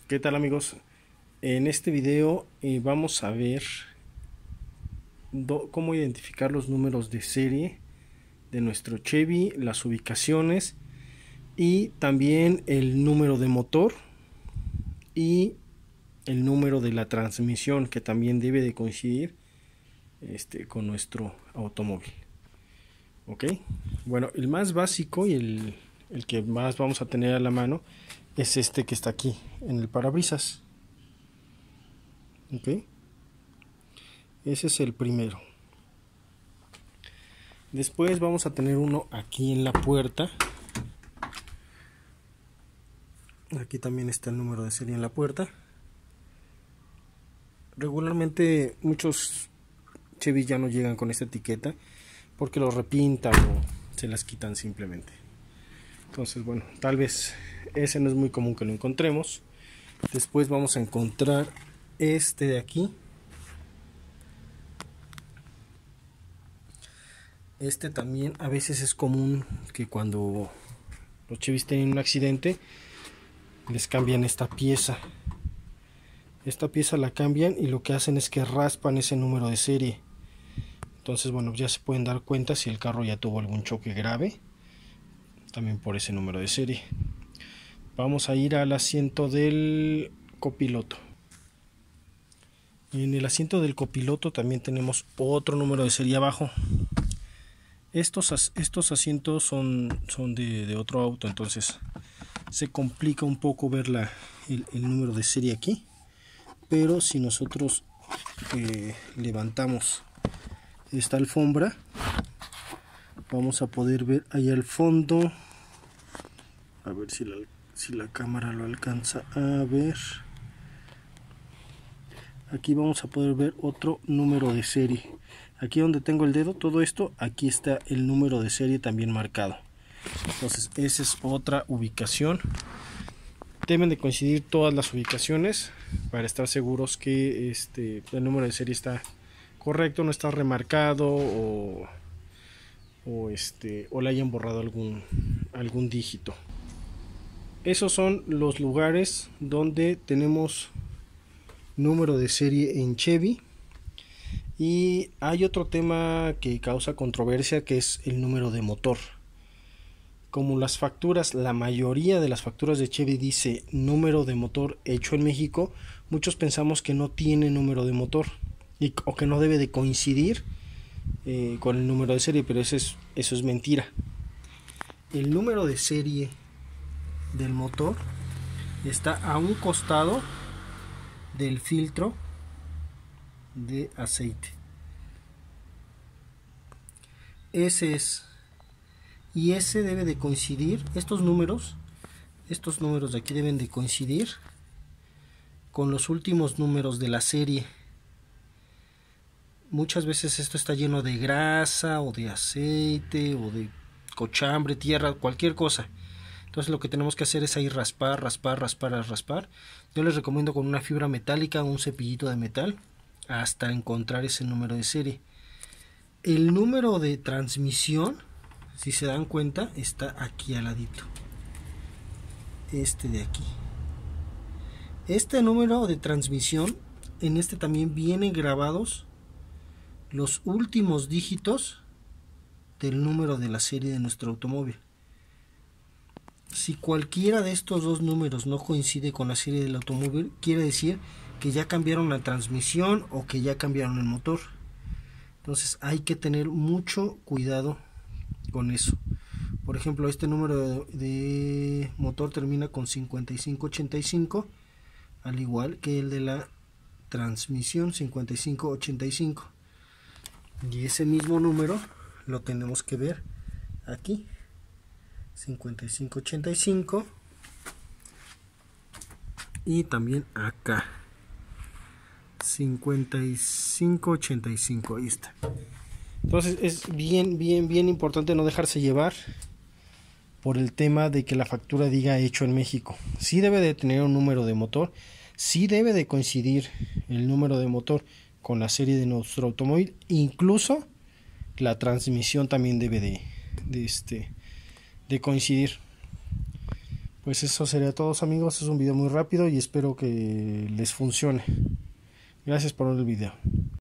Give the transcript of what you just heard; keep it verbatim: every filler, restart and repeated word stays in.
¿Qué tal, amigos? En este video eh, vamos a ver do, cómo identificar los números de serie de nuestro Chevy, las ubicaciones y también el número de motor y el número de la transmisión, que también debe de coincidir este, con nuestro automóvil. Ok, bueno, el más básico y el, el que más vamos a tener a la mano es este que está aquí en el parabrisas. Ok, ese es el primero. Después vamos a tener uno aquí en la puerta. Aquí también está el número de serie en la puerta. Regularmente muchos Chevy ya no llegan con esta etiqueta porque lo repintan o se las quitan simplemente. Entonces, bueno, tal vez ese no es muy común que lo encontremos. Después vamos a encontrar este de aquí. Este también a veces es común que cuando los Chevys tienen un accidente les cambian esta pieza. Esta pieza la cambian y lo que hacen es que raspan ese número de serie. Entonces, bueno, ya se pueden dar cuenta si el carro ya tuvo algún choque grave, también por ese número de serie. Vamos a ir al asiento del copiloto. En el asiento del copiloto también tenemos otro número de serie abajo. Estos, estos asientos son, son de, de otro auto, entonces se complica un poco ver la, el, el número de serie aquí. Pero si nosotros eh, levantamos esta alfombra, vamos a poder ver ahí al fondo. A ver si la, si la cámara lo alcanza a ver. Aquí vamos a poder ver otro número de serie. Aquí donde tengo el dedo, todo esto, aquí está el número de serie también marcado. Entonces esa es otra ubicación. Deben de coincidir todas las ubicaciones para estar seguros que este, el número de serie está correcto, no está remarcado o, o, este, o le hayan borrado algún, algún dígito. Esos son los lugares donde tenemos número de serie en Chevy. Y hay otro tema que causa controversia, que es el número de motor. Como las facturas, la mayoría de las facturas de Chevy dice número de motor hecho en México, muchos pensamos que no tiene número de motor y, o que no debe de coincidir eh, con el número de serie, pero eso es, eso es mentira. El número de serie del motor está a un costado del filtro de aceite. Ese es. Y ese debe de coincidir, estos números, estos números de aquí deben de coincidir con los últimos números de la serie. Muchas veces esto está lleno de grasa o de aceite o de cochambre, tierra, cualquier cosa. Entonces lo que tenemos que hacer es ahí raspar, raspar, raspar, raspar. Yo les recomiendo con una fibra metálica o un cepillito de metal hasta encontrar ese número de serie. El número de transmisión, si se dan cuenta, está aquí al ladito. Este de aquí. Este número de transmisión, en este también vienen grabados los últimos dígitos del número de la serie de nuestro automóvil. Si cualquiera de estos dos números no coincide con la serie del automóvil, quiere decir que ya cambiaron la transmisión o que ya cambiaron el motor. Entonces hay que tener mucho cuidado con eso. Por ejemplo, este número de, de motor termina con cincuenta y cinco ochenta y cinco, al igual que el de la transmisión cincuenta y cinco ochenta y cinco, y ese mismo número lo tenemos que ver aquí, cincuenta y cinco ochenta y cinco, y también acá cincuenta y cinco ochenta y cinco, ahí está. Entonces es bien, bien, bien importante no dejarse llevar por el tema de que la factura diga hecho en México. Sí debe de tener un número de motor, sí debe de coincidir el número de motor con la serie de nuestro automóvil, incluso la transmisión también debe de, de, este, de coincidir. Pues eso sería todo, amigos. Es un video muy rápido y espero que les funcione. Gracias por ver el video.